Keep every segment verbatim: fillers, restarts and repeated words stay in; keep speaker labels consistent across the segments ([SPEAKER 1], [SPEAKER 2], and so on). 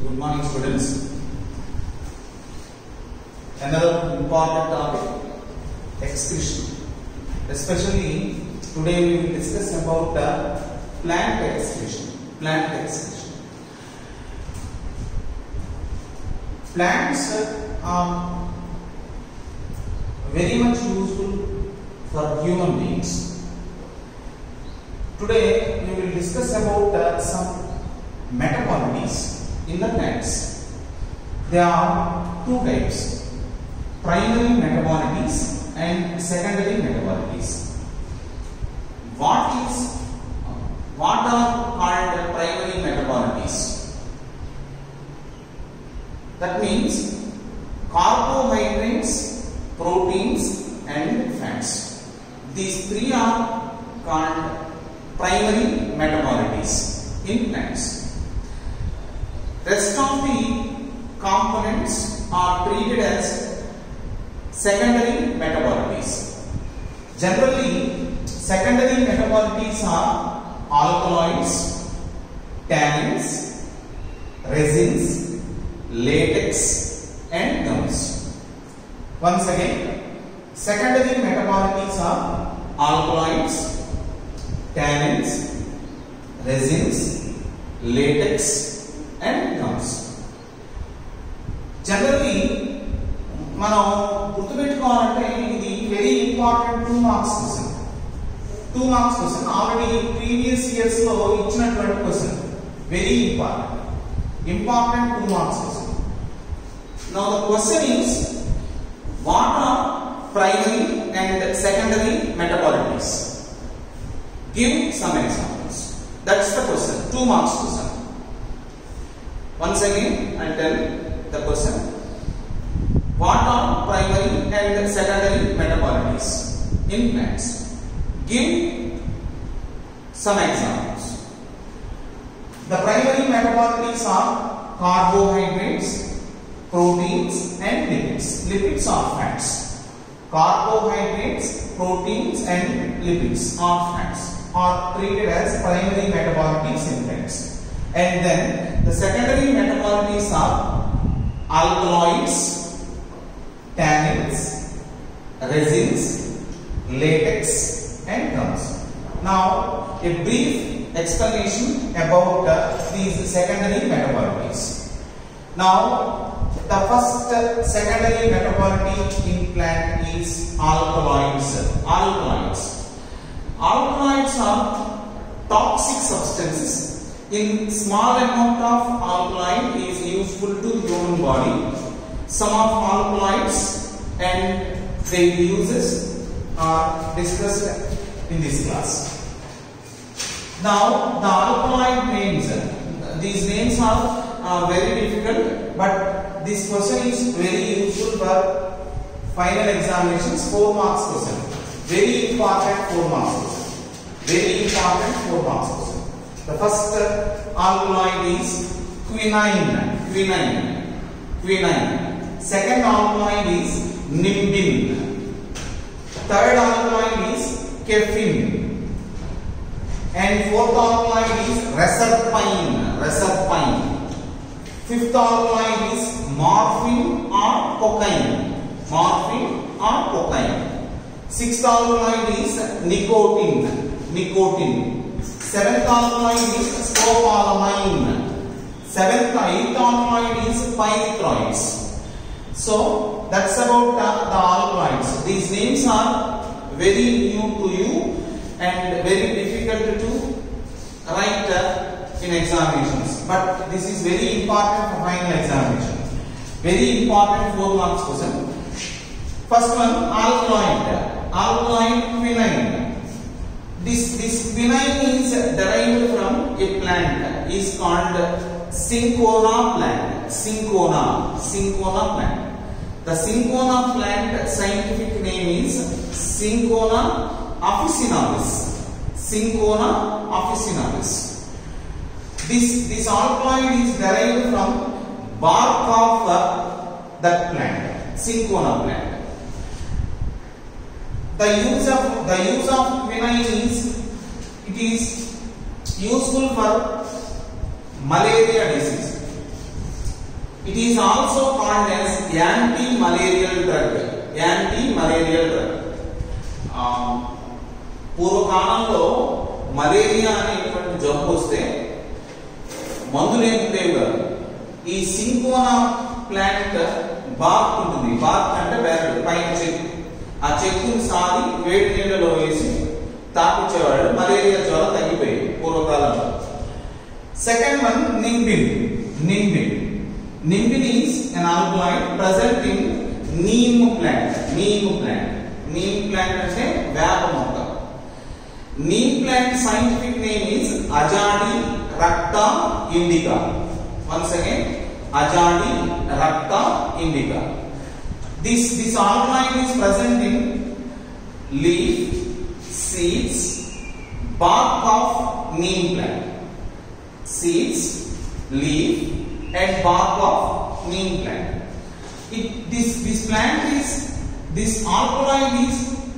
[SPEAKER 1] Good morning, students. Another important topic, excretion. Especially today we will discuss about uh, plant excretion. Plant excretion. Plants are very much useful for human beings. Today we will discuss about uh, some metabolites in the plants. There are two types: primary metabolites and secondary metabolites. What is what are called primary metabolites? That means carbohydrates, proteins and fats. These three are called primary metabolites in plants. Rest of the components are treated as secondary metabolites. Generally, secondary metabolites are alkaloids, tannins, resins, latex and gums. Once again, secondary metabolites are alkaloids, tannins, resins, latex and gums. Generally, మనం గుర్తుపెట్టుకోవాలంటే ఇది very important two marks question. Two marks question already previous years లో ఇచ్చినటువంటి question. Very important important two marks question. Now the question is what are primary and secondary metabolites? Give some examples. That's the question. Two marks question. Once again, I tell the question. What are primary and secondary metabolites in plants? Give some examples. The primary metabolites are carbohydrates, proteins and lipids. Lipids are fats. Carbohydrates, proteins and lipids are fats are treated as primary metabolites in plants. And then the secondary metabolites are alkaloids, tannins, resins, latex and gums. Now a brief explanation about uh, these secondary metabolites. Now the first uh, secondary metabolite in plant is alkaloids. Alkaloids. Alkaloids are toxic substances. In small amount of alkaline is useful to human body. Some of alkaloids and their uses are discussed in this class. Now the alkaloid names, these names are uh, very difficult, but this question is very useful for final examinations. Four marks question. Very important four marks question. Very important four marks question. The first uh, alkaloid is quinine. Quinine. Quinine. Second alkaloid is nimbin. Third alkaloid is caffeine. And fourth alkaloid is reserpine. Reserpine. Fifth alkaloid is morphine or cocaine. Morphine or cocaine. Sixth alkaloid is nicotine. Nicotine. Seventh alkaloid is scopolamine. Seventh, eighth alkaloid is pyrethroids. So that's about uh, the alkaloids. These names are very new to you and very difficult to write uh, in examinations. But this is very important for final examination. Very important four marks question. First one, alkaloid. Alkaloid quinine. This, this quinine is derived from a plant, is called cinchona plant. Cinchona, cinchona plant. The cinchona plant scientific name is Cinchona officinalis. Cinchona officinalis. This, this alkaloid is derived from bark of uh, that plant, cinchona plant. The use of the use of quinine is it is useful for malaria disease. It is also called as anti-malarial drug. Anti-malarial drug. పూర్వకాలంలో malaria అనేటువంటి జబ్బు వస్తే మందులు ఏమి ఉండేవి కాదు. ఈ cinchona plant bark ఉంటుంది. బార్క్ అంటే బెరడు పైన చెక్కు. ఆ చెక్కుని సాది వేడి నీళ్ళలో వేసి తాపించేవాడు. మలేరియా జ్వరం తగ్గిపోయేది పూర్వకాలంలో. Second one nimbin. Nimbin nimbin is an alkaloid present in neem plant. neem plant neem plant అంటే వేప మొక్క. neem plant scientific name is Ajadi racta indica. Once again, Ajadi racta indica. This this alkaloid is present in leaf, seeds, bark of neem plant. Seeds, leaf, and bark of neem plant. It this this plant is this alkaloid is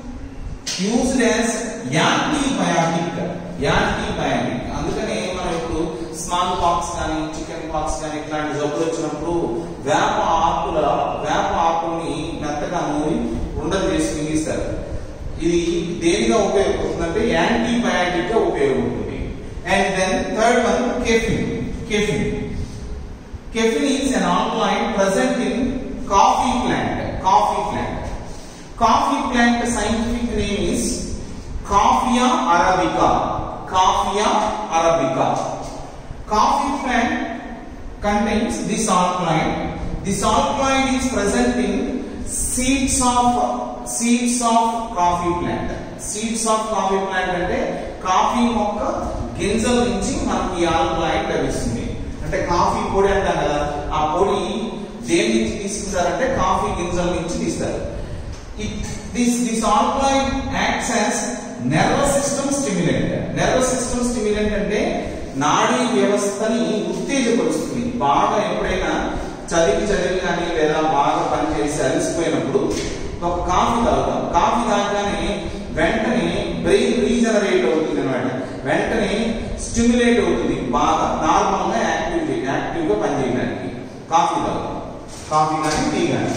[SPEAKER 1] used as antibiotic. Antibiotic అందుకనే మనం ఇప్పుడు smallpox కానీ chicken pox కానీ ఇట్లాంటి జబ్బులు వచ్చినప్పుడు వేప ఆకుల వేప ఆకుల్ని మెత్తగా నూరి ఉండలు చేసి మింగిస్తారు. ఇది దేనిగా ఉపయోగపడుతుందంటే యాంటీబయాటిక్ గా ఉపయోగపడుతుంది. And then third one caffeine. Caffeine caffeine is an alkaloid present in coffee plant. Coffee plant. Coffee plant scientific name is Coffea arabica. Coffea arabica. Coffee plant contains this alkaloid. This alkaloid is present in seeds of seeds of coffee plant. Seeds of coffee plant అంటే coffee మొక్క గింజల నుంచి మనకి ఈ alkaloid లభిస్తుంది. అంటే coffee పొడి అంటాం కదా, ఆ పొడి దేని నుంచి తీసుకుంటారంటే కాఫీ గింజల నుంచి తీస్తారు. This this alkaloid acts as nervous system stimulant. Nervous system stimulant అంటే నాడీ వ్యవస్థని ఉత్తేజపరుస్తుంది. బాగా ఎప్పుడైనా చదివి చదివి కానీ లేదా బాగా పనిచేసి అలసిపోయినప్పుడు ఒక కాఫీ తాగుతాం. కాఫీ తాగగానే వెంటనే బ్రెయిన్ రీజనరేట్ అవుతుంది అనమాట. వెంటనే స్టిమ్యులేట్ అవుతుంది, బాగా నార్మల్ గా యాక్టివ్ యాక్టివ్ గా పనిచేయడానికి కాఫీ తాగుతాం. కాఫీ కానీ టీ కానీ.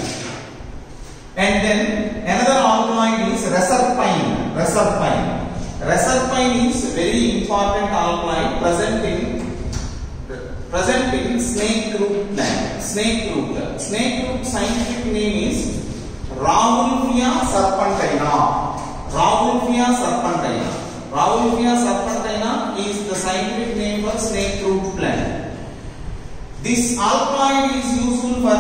[SPEAKER 1] And then another alkaloid is reserpine. Reserpine. Reserpine is very important alkaloid present in present in snake root plant. Snake root. Snake root scientific name is Rauwolfia serpentina. Rauwolfia serpentina. Rauwolfia serpentina is the scientific name for snake root plant. This alkaloid is useful for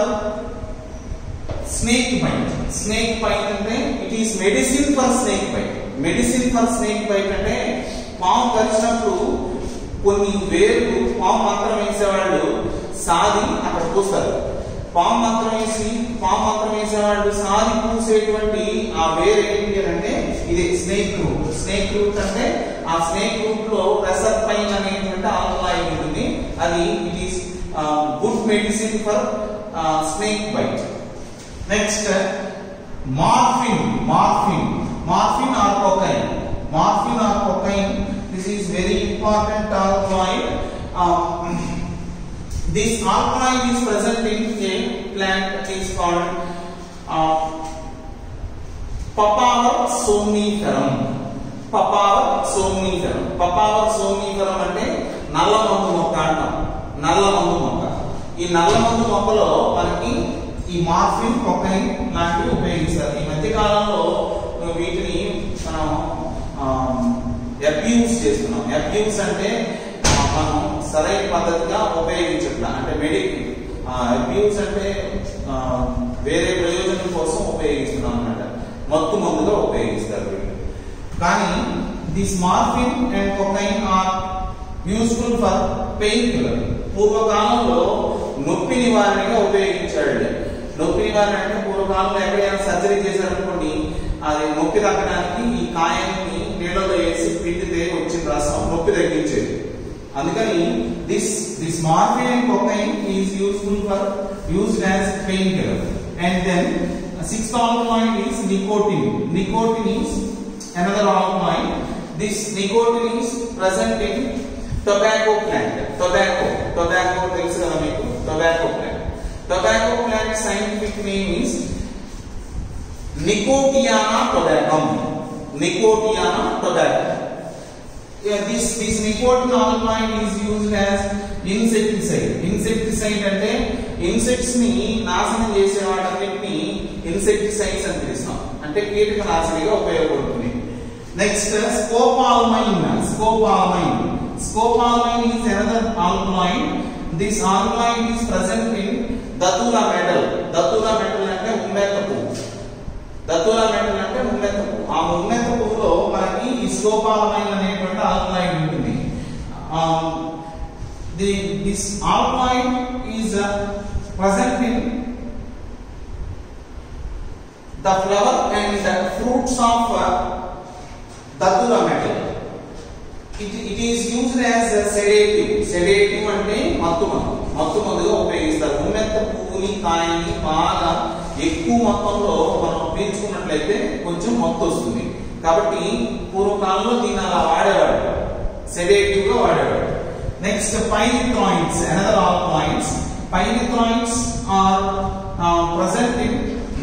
[SPEAKER 1] snake bite. Snake bite అంటే it is medicine for snake bite. Medicine for snake bite అంటే పాము కరిచినప్పుడు కొన్ని వేర్లు పాము మాత్రం వేసేవాళ్ళు సాది అక్కడ పూస్తారు. పాము మాత్రం వేసి పాము మాత్రం వేసేవాళ్ళు సాది పూసేటువంటి ఆ వేరు ఏంటి అంటే ఇది స్నేక్ రూట్. స్నేక్ రూట్ అంటే ఆ స్నేక్ రూట్ లో రెసర్పైన్ అనేటువంటి ఆల్కలాయిడ్ ఉంటుంది. అది it is good medicine for snake bite. Next, morphine. Morphine. Morphine or cocaine. Morphine or cocaine. This is very important alkaloid. Uh, this alkaloid is present in a plant that is called uh, Papaver somniferum. Papaver somniferum. Papaver somniferum అంటే నల్ల మందు మొక్క అంటాం. నల్ల మందు మొక్క. ఈ నల్ల మందు మొక్కలో మనకి ఈ మార్ఫిన్, కొకైన్ లాంటివి ఉపయోగిస్తారు. ఈ మధ్య కాలంలో వీటిని మనం అబ్యూస్ చేస్తున్నాం. అబ్యూస్ అంటే మనం సరైన పద్ధతిగా ఉపయోగించట్లా. అంటే మెడిక్ అబ్యూస్ అంటే వేరే ప్రయోజనం కోసం ఉపయోగిస్తున్నాం అన్నమాట. మత్తు మందుగా ఉపయోగిస్తారు వీళ్ళు. కానీ this morphine and cocaine are useful for pain killer. పూర్వకాలంలో నొప్పి నివారణగా ఉపయోగించాడు. నొప్పి నివారణ అంటే పూర్వకాలంలో ఎక్కడైనా సర్జరీ చేశారనుకోండి, అది నొప్పి తగ్గడానికి ఈ కాయాన్ని నీళ్ళలో వేసి పిండితే వచ్చిన రసం నొప్పి తగ్గించేది. అందుకని this this morphine and cocaine is useful for used as pain killer. And then sixth alkaloid is nicotine. Nicotine is another alkaloid. This nicotine is present in tobacco plant. Tobacco. Tobacco తెలుసు కదా మీకు. Tobacco plant. plant scientific name is Nicotiana tabacum. Nicotiana tabacum. Yeah, this this nicotin alkaloid is used as insecticide. Insecticide అంటే insects ని నాశనం చేసే వాటన్నిటిని insecticides అని పిలుస్తాం. అంటే కీటక నాశనిగా ఉపయోగపడుతుంది. Next, scopolamine. Scopolamine. Scopolamine is another alkaloid. This alkaloid is present in Datura metal. Datura metal అంటే ఉమ్మెత్త పువ్వు. Datura metal అంటే ఉమ్మెత్త పువ్వు. ఆ ఉమ్మెత్త పువ్వులో మనకి ఈ scopolamine అనేటువంటి alkaloid ఉంటుంది. Um, the this alkaloid is uh, present in the flower and the fruits of uh, Datura metal. It, it is used as a sedative. Sedative అంటే మత్తు మందు. మత్తు మందుగా ఉపయోగిస్తారు. ఉమ్మెత్త పువ్వుని కాయని బాగా ఎక్కువ మొత్తంలో మనం పీల్చుకున్నట్లయితే కొంచెం మత్తు వస్తుంది. కాబట్టి పూర్వకాలంలో దీన్ని అలా వాడేవాడు. సెడేటివ్ గా వాడేవాడు. Next pyrethroids, another alkaloids. Pyrethroids are present in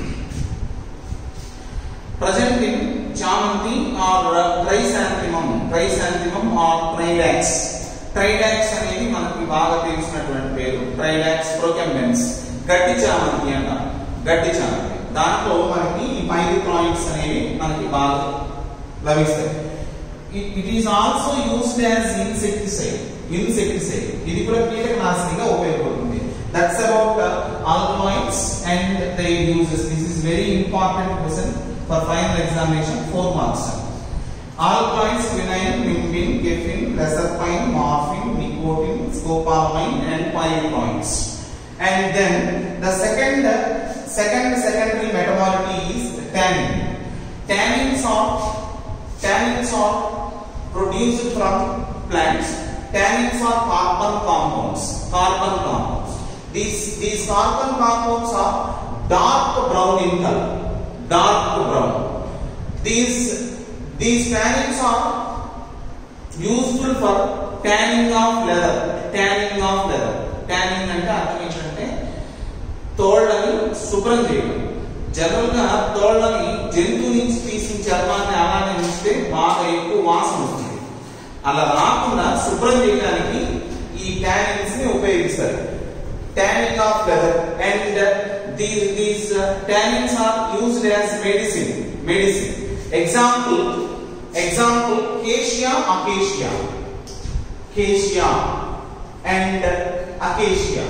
[SPEAKER 1] present in చామంతి or chrysanthemum, chrysanthemum or tridax. Tridax అనేది మనకి బాగా తెలిసినటువంటి పేరు. Tridax procumbens. గడ్డి చామంతి అంట. గడ్డి చామంతి. దాంట్లో మనకి ఈ పైనిథ్రాయిడ్స్ అనేవి మనకి బాగా లభిస్తాయి. It is also used as insecticide. Insecticide. ఇది కూడా కీటకనాశినిగా ఉపయోగపడుతుంది. That's about uh, alkaloids and their uses. This is very important question for final examination, four marks. Alkaloids: quinine, limbin, caffeine, reserpine, morphine, nicotine, scopolamine, and pyrethroids. And then the second second secondary metabolite is tannin. Tannins are tannins are produced from plants. Tannins are carbon compounds. Carbon compounds. These these carbon compounds are dark brown in color. Dark brown. These these tannins are useful for tanning of leather. Tanning of leather. Tanning అంటే అర్థం ఏంటంటే తోళ్ళని శుభ్రం చేయడం. General గా తోళ్ళని జంతువు నుంచి తీసిన చర్మాన్ని అలానే ఉంచితే బాగా ఎక్కువ వాసన వస్తుంది. అలా రాకుండా శుభ్రం చేయడానికి ఈ tannins ని ఉపయోగిస్తారు. Tanning of leather, and uh, these these uh, tannins are used as medicine. Medicine. Example, example, Cassia acacia, Cassia and uh, acacia.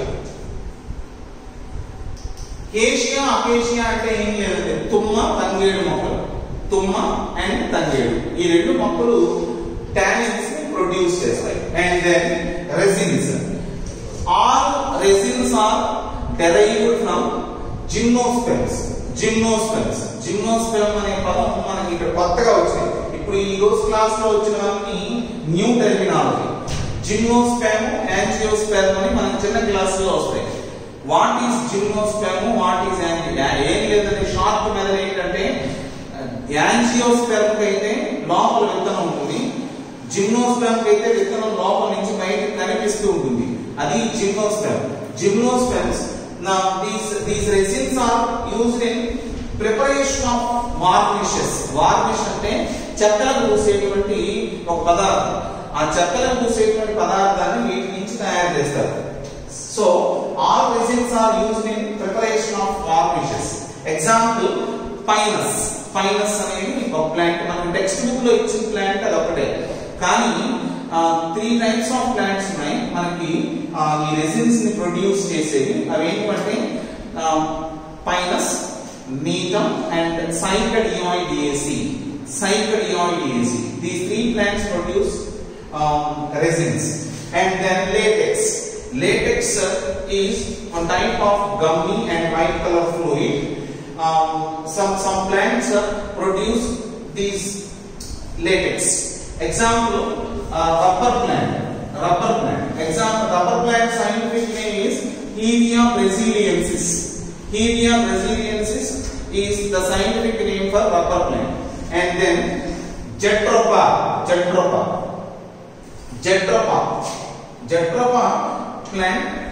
[SPEAKER 1] Cassia acacia అంటే ఏం లేదు, తుమ్మ తంగేడు మొక్కలు. తుమ్మ అండ్ తంగేడు ఈ రెండు మొక్కలు tannins ని ప్రొడ్యూస్ చేస్తాయి. And then resins. All resins are derived from gymnosperms. Gymnosperms. Gymnosperm అనే పదం మనకి ఇక్కడ కొత్తగా వచ్చింది. ఇప్పుడు ఈ రోజు క్లాస్ లో వచ్చినవన్నీ న్యూ టెర్మినాలజీ. జిమ్నోస్పెర్మ్, యాంజియోస్పెర్మ్ అని మన చిన్న క్లాస్ లో వస్తాయి. What is gymnosperm, what is angio, ఏం లేదంటే షార్ట్ మెథడ్ ఏంటంటే యాంజియోస్పెర్మ్ అయితే లోపల విత్తనం ఉంటుంది, జిమ్నోస్పెర్మ్ అయితే విత్తనం లోపల నుంచి బయటకు కనిపిస్తూ ఉంటుంది. అది gymnosperm. Gymnosperms. Now these these resins are used in preparation of varnishes. Varnish అంటే చెక్కలకు పూసేటువంటి ఒక పదార్థం. ఆ చెక్కలకు పూసేటువంటి పదార్థాన్ని వీటి నుంచి తయారు చేస్తారు. So all resins are used in preparation of varnishes. Example, pinus. Pinus అనేది ఒక ప్లాంట్. మన టెక్స్ట్ బుక్ లో ఇచ్చిన ప్లాంట్ అది ఒకటే. కానీ త్రీ టైప్స్ ఆఫ్ ప్లాంట్స్ ఉన్నాయి మనకి ఈ రెసిన్స్ ని ప్రొడ్యూస్ చేసేవి. అవి ఏంటంటే pinus, gnetum and cycadioideaceae. Sicadioideaceae. These three plants produce um, resins. And then latex. Latex uh, is a type of gummy and white color fluid. Um, some some plants uh, produce these latex. Example, uh, rubber plant. Rubber plant. Example, rubber plant scientific name is Hevea brasiliensis. Hevea brasiliensis is the scientific name for rubber plant. And then Jatropha. Jatropha. Jatropha. Jatropha plant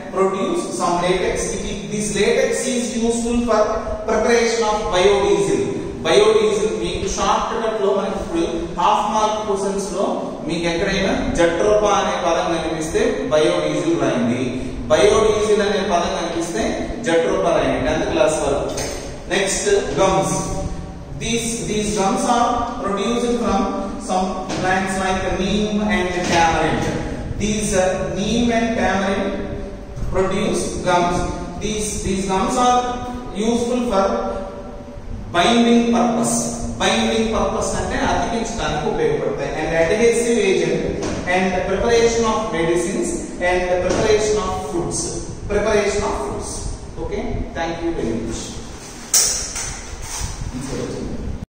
[SPEAKER 1] produce some latex. This latex is useful for preparation of biodiesel. Biodiesel మీకు shortcut లో మనకి ఇప్పుడు half mark questions లో మీకు ఎక్కడైనా jatropha అనే పదం కనిపిస్తే బయోడీజిల్ రాయండి, బయోడీజిల్ అనే పదం కనిపిస్తే జట్రోపా రాయండి. టెన్త్ క్లాస్ వరకు. Next gums. These these gums are produced from some plants like neem and tamarind. These uh, neem and tamarind produce gums. These these gums are useful for binding purpose. Binding purpose అంటే అతికించడానికి ఉపయోగపడతాయి. And adhesive agent and preparation of medicines and preparation of foods. Preparation of foods. Okay. Thank you very much.